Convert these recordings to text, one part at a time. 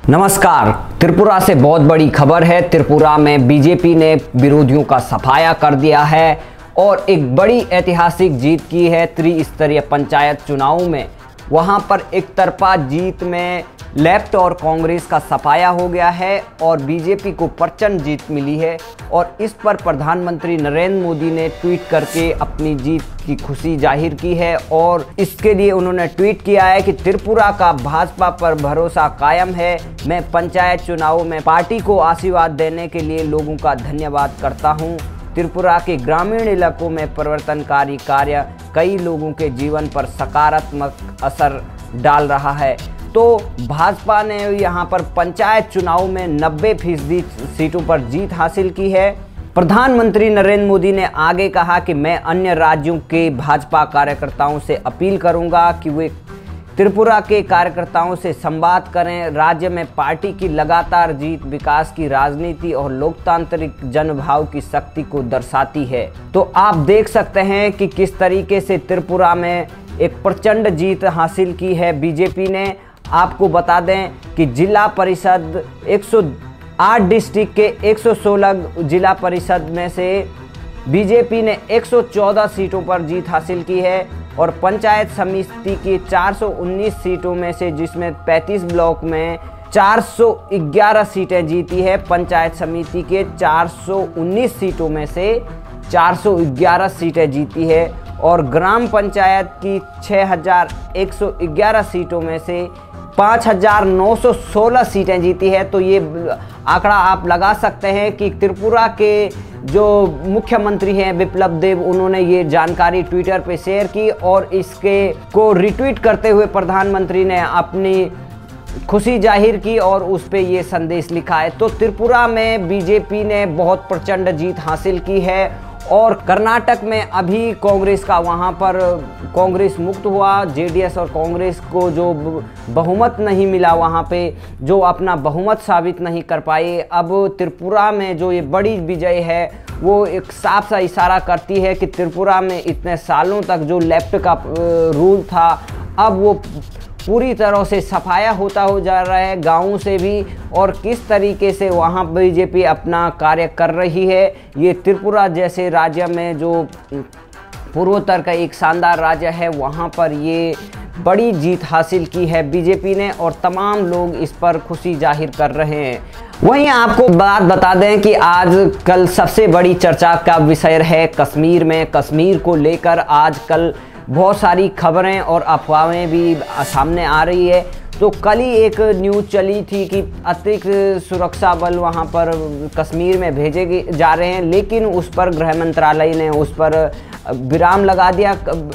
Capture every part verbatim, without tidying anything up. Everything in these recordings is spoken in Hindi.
नमस्कार। त्रिपुरा से बहुत बड़ी खबर है। त्रिपुरा में बीजेपी ने विरोधियों का सफाया कर दिया है और एक बड़ी ऐतिहासिक जीत की है त्रिस्तरीय पंचायत चुनाव में। वहां पर एक तरफा जीत में लेफ्ट और कांग्रेस का सफाया हो गया है और बीजेपी को प्रचंड जीत मिली है। और इस पर प्रधानमंत्री नरेंद्र मोदी ने ट्वीट करके अपनी जीत की खुशी जाहिर की है और इसके लिए उन्होंने ट्वीट किया है कि त्रिपुरा का भाजपा पर भरोसा कायम है। मैं पंचायत चुनाव में पार्टी को आशीर्वाद देने के लिए लोगों का धन्यवाद करता हूं। त्रिपुरा के ग्रामीण इलाकों में परिवर्तनकारी कार्य कई लोगों के जीवन पर सकारात्मक असर डाल रहा है। तो भाजपा ने यहां पर पंचायत चुनाव में नब्बे फीसदी सीटों पर जीत हासिल की है। प्रधानमंत्री नरेंद्र मोदी ने आगे कहा कि मैं अन्य राज्यों के भाजपा कार्यकर्ताओं से अपील करूंगा कि वे त्रिपुरा के कार्यकर्ताओं से संवाद करें। राज्य में पार्टी की लगातार जीत विकास की राजनीति और लोकतांत्रिक जनभाव की शक्ति को दर्शाती है। तो आप देख सकते हैं कि किस तरीके से त्रिपुरा में एक प्रचंड जीत हासिल की है बीजेपी ने। आपको बता दें कि जिला परिषद एक सौ आठ डिस्ट्रिक्ट के एक सौ सोलह जिला परिषद में से बीजेपी ने एक सौ चौदह सीटों पर जीत हासिल की है और पंचायत समिति की चार सौ उन्नीस सीटों में से, जिसमें पैंतीस ब्लॉक में चार सौ ग्यारह सीटें जीती है। पंचायत समिति के चार सौ उन्नीस सीटों में से चार सौ ग्यारह सीटें जीती है और ग्राम पंचायत की छह हज़ार एक सौ ग्यारह सीटों में से पाँच हज़ार नौ सौ सोलह सीटें जीती है। तो ये आंकड़ा आप लगा सकते हैं कि त्रिपुरा के जो मुख्यमंत्री हैं बिप्लब देब, उन्होंने ये जानकारी ट्विटर पे शेयर की और इसके को रिट्वीट करते हुए प्रधानमंत्री ने अपनी खुशी जाहिर की और उस पे ये संदेश लिखा है। तो त्रिपुरा में बीजेपी ने बहुत प्रचंड जीत हासिल की है और कर्नाटक में अभी कांग्रेस का वहाँ पर कांग्रेस मुक्त हुआ। जेडीएस और कांग्रेस को जो बहुमत नहीं मिला, वहाँ पे जो अपना बहुमत साबित नहीं कर पाए। अब त्रिपुरा में जो ये बड़ी विजय है वो एक साफ सा इशारा करती है कि त्रिपुरा में इतने सालों तक जो लेफ्ट का रूल था, अब वो पूरी तरह से सफाया होता हो जा रहा है गाँवों से भी। और किस तरीके से वहाँ बीजेपी अपना कार्य कर रही है। ये त्रिपुरा जैसे राज्य में जो पूर्वोत्तर का एक शानदार राज्य है, वहाँ पर ये बड़ी जीत हासिल की है बीजेपी ने और तमाम लोग इस पर खुशी जाहिर कर रहे हैं। वहीं आपको बात बता दें कि आज कल सबसे बड़ी चर्चा का विषय है कश्मीर में। कश्मीर को लेकर आजकल बहुत सारी खबरें और अफवाहें भी सामने आ रही है। तो कल ही एक न्यूज़ चली थी कि अतिरिक्त सुरक्षा बल वहां पर कश्मीर में भेजे जा रहे हैं, लेकिन उस पर गृह मंत्रालय ने उस पर विराम लगा दिया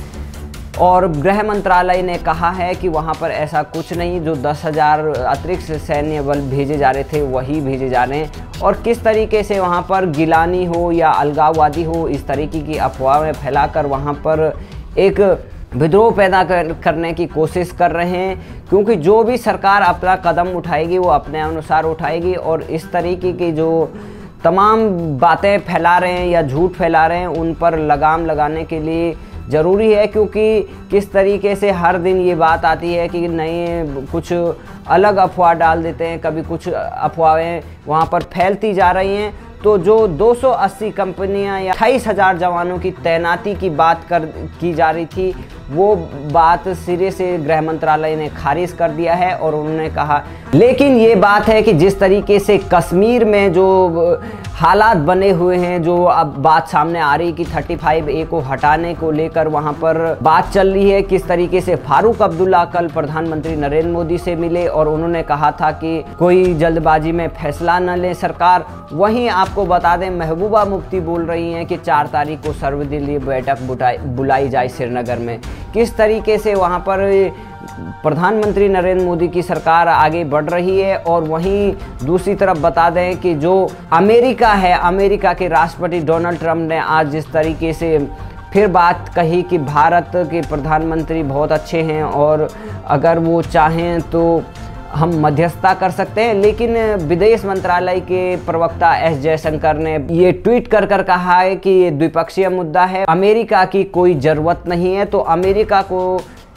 और गृह मंत्रालय ने कहा है कि वहां पर ऐसा कुछ नहीं। जो दस हज़ार अतिरिक्त सैन्य बल भेजे जा रहे थे वही भेजे जा रहे हैं और किस तरीके से वहां पर गिलानी हो या अलगाववादी हो, इस तरीके की अफवाहें फैलाकर वहां पर एक विद्रोह पैदा कर, करने की कोशिश कर रहे हैं। क्योंकि जो भी सरकार अपना कदम उठाएगी वो अपने अनुसार उठाएगी और इस तरीके की जो तमाम बातें फैला रहे हैं या झूठ फैला रहे हैं उन पर लगाम लगाने के लिए ज़रूरी है। क्योंकि किस तरीके से हर दिन ये बात आती है कि नहीं, कुछ अलग अफवाह डाल देते हैं, कभी कुछ अफवाहें वहाँ पर फैलती जा रही हैं। तो जो दो सौ अस्सी कंपनियां या अट्ठाईस हज़ार जवानों की तैनाती की बात कर की जा रही थी, वो बात सिरे से गृह मंत्रालय ने खारिज कर दिया है और उन्होंने कहा। लेकिन ये बात है कि जिस तरीके से कश्मीर में जो हालात बने हुए हैं, जो अब बात सामने आ रही कि पैंतीस ए को हटाने को लेकर वहाँ पर बात चल रही है। किस तरीके से फारूक अब्दुल्ला कल प्रधानमंत्री नरेंद्र मोदी से मिले और उन्होंने कहा था कि कोई जल्दबाजी में फैसला न ले सरकार। वहीं आपको बता दें महबूबा मुफ्ती बोल रही हैं कि चार तारीख को सर्वदलीय बैठक बुलाई जाए श्रीनगर में। किस तरीके से वहाँ पर प्रधानमंत्री नरेंद्र मोदी की सरकार आगे बढ़ रही है। और वहीं दूसरी तरफ बता दें कि जो अमेरिका है, अमेरिका के राष्ट्रपति डोनाल्ड ट्रंप ने आज जिस तरीके से फिर बात कही कि भारत के प्रधानमंत्री बहुत अच्छे हैं और अगर वो चाहें तो हम मध्यस्थता कर सकते हैं। लेकिन विदेश मंत्रालय के प्रवक्ता एस जयशंकर ने ये ट्वीट कर कर कहा है कि ये द्विपक्षीय मुद्दा है, अमेरिका की कोई ज़रूरत नहीं है। तो अमेरिका को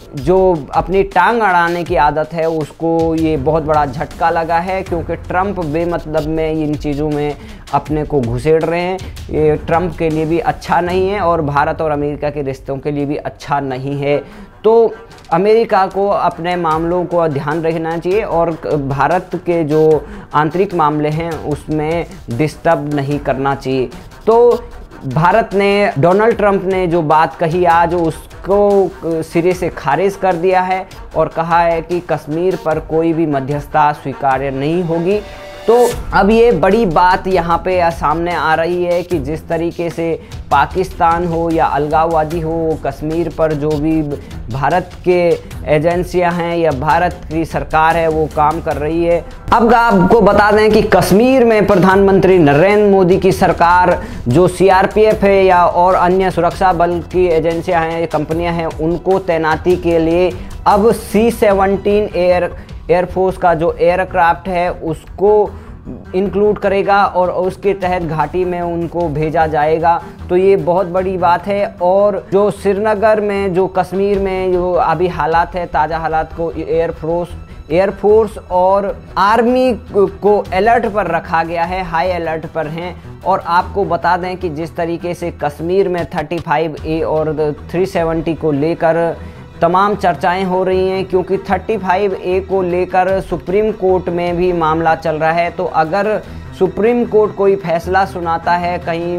जो अपनी टांग अड़ाने की आदत है उसको ये बहुत बड़ा झटका लगा है, क्योंकि ट्रंप बेमतलब में इन चीज़ों में अपने को घुसेड़ रहे हैं। ये ट्रंप के लिए भी अच्छा नहीं है और भारत और अमेरिका के रिश्तों के लिए भी अच्छा नहीं है। तो अमेरिका को अपने मामलों को ध्यान रखना चाहिए और भारत के जो आंतरिक मामले हैं उसमें डिस्टर्ब नहीं करना चाहिए। तो भारत ने, डोनाल्ड ट्रंप ने जो बात कही आज उसको सिरे से खारिज कर दिया है और कहा है कि कश्मीर पर कोई भी मध्यस्थता स्वीकार्य नहीं होगी। तो अब ये बड़ी बात यहाँ पे सामने आ रही है कि जिस तरीके से पाकिस्तान हो या अलगाववादी हो, कश्मीर पर जो भी भारत के एजेंसियां हैं या भारत की सरकार है वो काम कर रही है। अब आपको बता दें कि कश्मीर में प्रधानमंत्री नरेंद्र मोदी की सरकार जो सी आर पी एफ है या और अन्य सुरक्षा बल की एजेंसियां हैं, कंपनियां हैं, उनको तैनाती के लिए अब सी सेवनटीन एयर एयरफोर्स का जो एयरक्राफ्ट है उसको इंक्लूड करेगा और उसके तहत घाटी में उनको भेजा जाएगा। तो ये बहुत बड़ी बात है। और जो श्रीनगर में, जो कश्मीर में जो अभी हालात है, ताज़ा हालात को एयरफोर्स एयरफोर्स और आर्मी को अलर्ट पर रखा गया है, हाई अलर्ट पर हैं। और आपको बता दें कि जिस तरीके से कश्मीर में थर्टी फाइव ए और थ्री सेवेंटी को लेकर तमाम चर्चाएं हो रही हैं, क्योंकि थर्टी फाइव ए को लेकर सुप्रीम कोर्ट में भी मामला चल रहा है। तो अगर सुप्रीम कोर्ट कोई फैसला सुनाता है, कहीं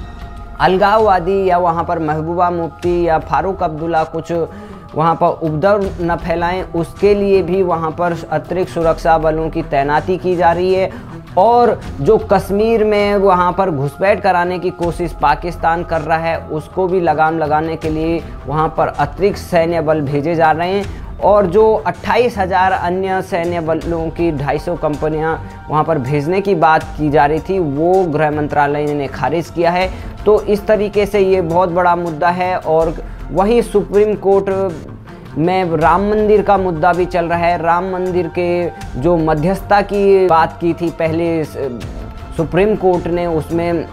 अलगाववादी या वहां पर महबूबा मुफ्ती या फारूक अब्दुल्ला कुछ वहां पर उपद्रव न फैलाएं, उसके लिए भी वहां पर अतिरिक्त सुरक्षा बलों की तैनाती की जा रही है। और जो कश्मीर में वहाँ पर घुसपैठ कराने की कोशिश पाकिस्तान कर रहा है, उसको भी लगाम लगाने के लिए वहाँ पर अतिरिक्त सैन्य बल भेजे जा रहे हैं। और जो अट्ठाईस हज़ार अन्य सैन्य बलों की ढाई सौ कंपनियाँ वहाँ पर भेजने की बात की जा रही थी, वो गृह मंत्रालय ने खारिज किया है। तो इस तरीके से ये बहुत बड़ा मुद्दा है। और वहीं सुप्रीम कोर्ट में राम मंदिर का मुद्दा भी चल रहा है। राम मंदिर के जो मध्यस्थता की बात की थी पहले सुप्रीम कोर्ट ने, उसमें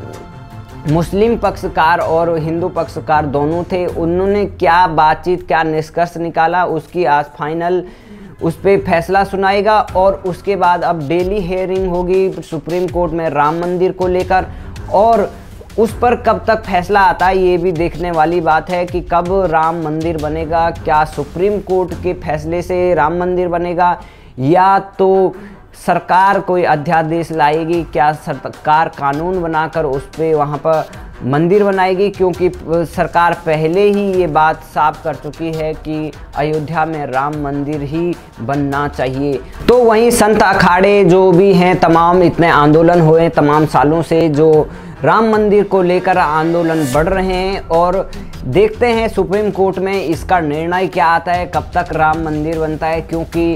मुस्लिम पक्षकार और हिंदू पक्षकार दोनों थे। उन्होंने क्या बातचीत, क्या निष्कर्ष निकाला, उसकी आज फाइनल उस पर फैसला सुनाएगा। और उसके बाद अब डेली हेयरिंग होगी सुप्रीम कोर्ट में राम मंदिर को लेकर, और उस पर कब तक फैसला आता है ये भी देखने वाली बात है कि कब राम मंदिर बनेगा। क्या सुप्रीम कोर्ट के फैसले से राम मंदिर बनेगा या तो सरकार कोई अध्यादेश लाएगी, क्या सरकार कानून बनाकर उस पर वहाँ पर मंदिर बनाएगी, क्योंकि सरकार पहले ही ये बात साफ कर चुकी है कि अयोध्या में राम मंदिर ही बनना चाहिए। तो वहीं संत अखाड़े जो भी हैं, तमाम इतने आंदोलन हुए तमाम सालों से, जो राम मंदिर को लेकर आंदोलन बढ़ रहे हैं। और देखते हैं सुप्रीम कोर्ट में इसका निर्णय क्या आता है, कब तक राम मंदिर बनता है। क्योंकि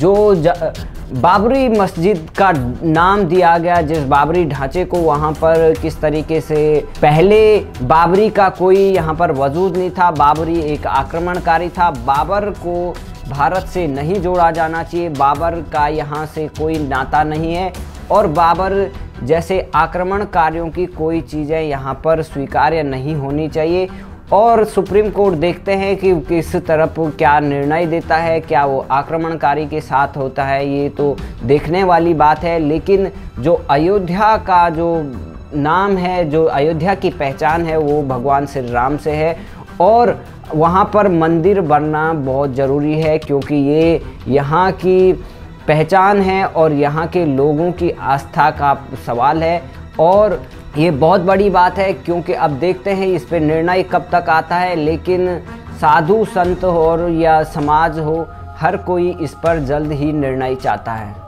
जो बाबरी मस्जिद का नाम दिया गया, जिस बाबरी ढांचे को, वहाँ पर किस तरीके से पहले बाबरी का कोई यहाँ पर वजूद नहीं था, बाबरी एक आक्रमणकारी था, बाबर को भारत से नहीं जोड़ा जाना चाहिए, बाबर का यहाँ से कोई नाता नहीं है और बाबर जैसे आक्रमणकारियों की कोई चीज़ें यहाँ पर स्वीकार्य नहीं होनी चाहिए। और सुप्रीम कोर्ट देखते हैं कि किस तरफ क्या निर्णय देता है, क्या वो आक्रमणकारी के साथ होता है, ये तो देखने वाली बात है। लेकिन जो अयोध्या का जो नाम है, जो अयोध्या की पहचान है, वो भगवान श्री राम से है और वहाँ पर मंदिर बनना बहुत ज़रूरी है, क्योंकि ये यहाँ की पहचान है और यहाँ के लोगों की आस्था का सवाल है। और ये बहुत बड़ी बात है, क्योंकि अब देखते हैं इस पे निर्णय कब तक आता है। लेकिन साधु संत हो या समाज हो, हर कोई इस पर जल्द ही निर्णय चाहता है।